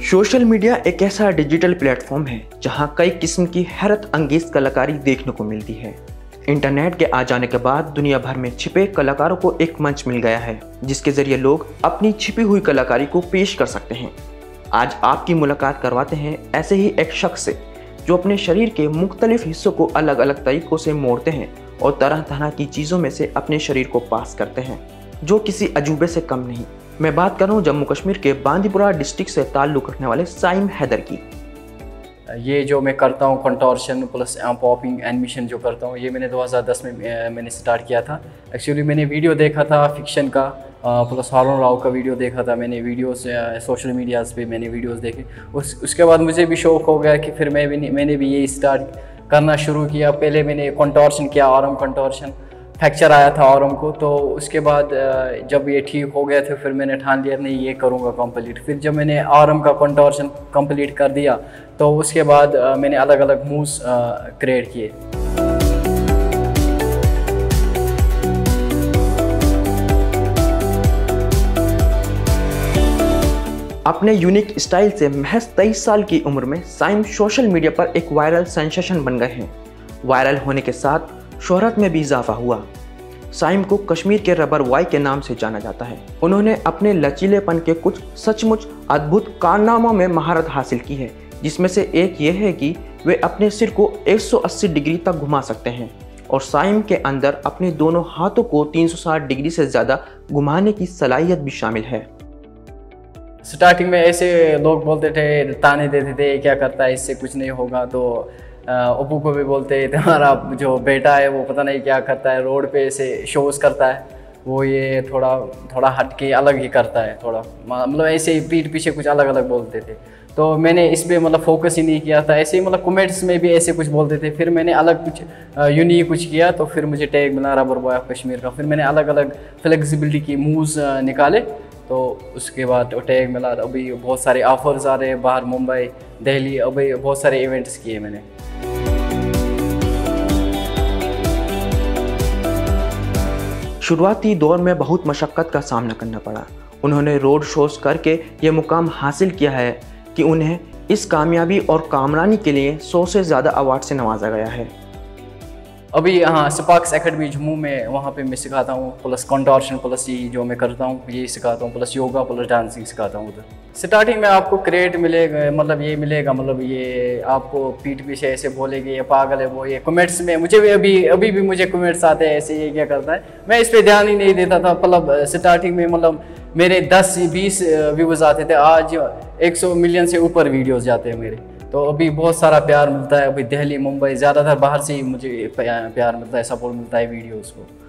Social media एक ऐसा digital platform है जहां कई किस्म की हैरत अंगेज कलाकारी देखने को मिलती है। इंटरनेट के आ जाने के बाद दुनिया भर में छिपे कलाकारों को एक मंच मिल गया है जिसके जरिए लोग अपनी छिपी हुई कलाकारी को पेश कर सकते हैं। आज आपकी मुलाकात करवाते हैं ऐसे ही एक शख्स से जो अपने शरीर के मुख्तलिफ हिस्सों को अलग अलग तरीकों से मोड़ते हैं और तरह तरह की चीज़ों में से अपने शरीर को पास करते हैं, जो किसी अजूबे से कम नहीं। मैं बात कर रहा हूँ जम्मू कश्मीर के बांदीपुरा डिस्ट्रिक्ट से ताल्लुक़ रखने वाले साइम हैदर की। ये जो मैं करता हूँ कंटोर्शन प्लस पॉपिंग एनिमेशन जो करता हूँ, ये मैंने 2010 में मैंने स्टार्ट किया था। एक्चुअली मैंने वीडियो देखा था फिक्शन का प्लस हारून राव का वीडियो देखा था मैंने, वीडियोस सोशल मीडियाज़ पे मैंने वीडियोस देखे। उसके बाद मुझे भी शौक़ हो गया कि फिर मैंने भी ये स्टार्ट करना शुरू किया। पहले मैंने कंटोर्शन किया, आर्म कंटोर्शन, फ्रैक्चर आया था आर्म को। तो उसके बाद जब ये ठीक हो गया था फिर मैंने ठान लिया नहीं ये करूँगा कंप्लीट। फिर जब मैंने आर्म का कंटोर्शन कंप्लीट कर दिया तो उसके बाद मैंने अलग अलग मूव्स क्रिएट किए। अपने यूनिक स्टाइल से महज 23 साल की उम्र में साइम सोशल मीडिया पर एक वायरल सेंसेशन बन गए हैं। वायरल होने के साथ शोहरत में भी इजाफा हुआ। साइम को कश्मीर के रबर बॉय के नाम से जाना जाता है। उन्होंने अपने लचीलेपन के कुछ सचमुच अद्भुत कारनामों में महारत हासिल की है, जिसमें से एक ये है कि वे अपने सिर को 180 डिग्री तक घुमा सकते हैं और साइम के अंदर अपने दोनों हाथों को 360 डिग्री से ज़्यादा घुमाने की सलाहियत भी शामिल है। स्टार्टिंग में ऐसे लोग बोलते थे, ताने देते थे क्या करता है, इससे कुछ नहीं होगा। तो अबू को भी बोलते तुम्हारा जो बेटा है वो पता नहीं क्या करता है, रोड पे ऐसे शोज़ करता है, वो ये थोड़ा हट के अलग ही करता है, थोड़ा मतलब ऐसे ही पीठ पीछे कुछ अलग अलग बोलते थे। तो मैंने इस पर मतलब फोकस ही नहीं किया था। ऐसे ही मतलब कमेंट्स में भी ऐसे कुछ बोलते थे। फिर मैंने अलग कुछ यूनिक कुछ किया तो फिर मुझे टैग मिला रबर बॉय ऑफ कश्मीर का। फिर मैंने अलग अलग फ्लेक्सिबिलिटी की मूव्स निकाले तो उसके बाद टैग मिला। अभी बहुत सारे ऑफर्स आ रहे हैं बाहर, मुंबई, दिल्ली, अभी बहुत सारे इवेंट्स किए मैंने। शुरुआती दौर में बहुत मशक्क़त का सामना करना पड़ा। उन्होंने रोड शोज़ करके ये मुकाम हासिल किया है कि उन्हें इस कामयाबी और कामरानी के लिए 100 से ज़्यादा अवार्ड से नवाजा गया है। अभी हाँ स्पार्क्स एकेडमी जम्मू में, वहाँ पे मैं सिखाता हूँ, प्लस कंटोर्शन प्लस ये जो मैं करता हूँ ये सिखाता हूँ, प्लस योगा प्लस डांसिंग सिखाता हूँ उधर। स्टार्टिंग में आपको क्रेडिट मिलेगा, मतलब ये मिलेगा, मतलब ये आपको पीठ पीछे ऐसे बोलेंगे ये पागल है वो, ये कमेंट्स में मुझे भी अभी भी मुझे कमेंट्स आते हैं ऐसे ये क्या करता है। मैं इस पर ध्यान ही नहीं देता था। मतलब स्टार्टिंग में मतलब मेरे 10-20 व्यूज़ आते थे, आज 100 मिलियन से ऊपर वीडियोज़ जाते हैं मेरे। तो अभी बहुत सारा प्यार मिलता है। अभी दिल्ली, मुंबई, ज़्यादातर बाहर से ही मुझे प्यार मिलता है, सपोर्ट मिलता है वीडियोज़ को।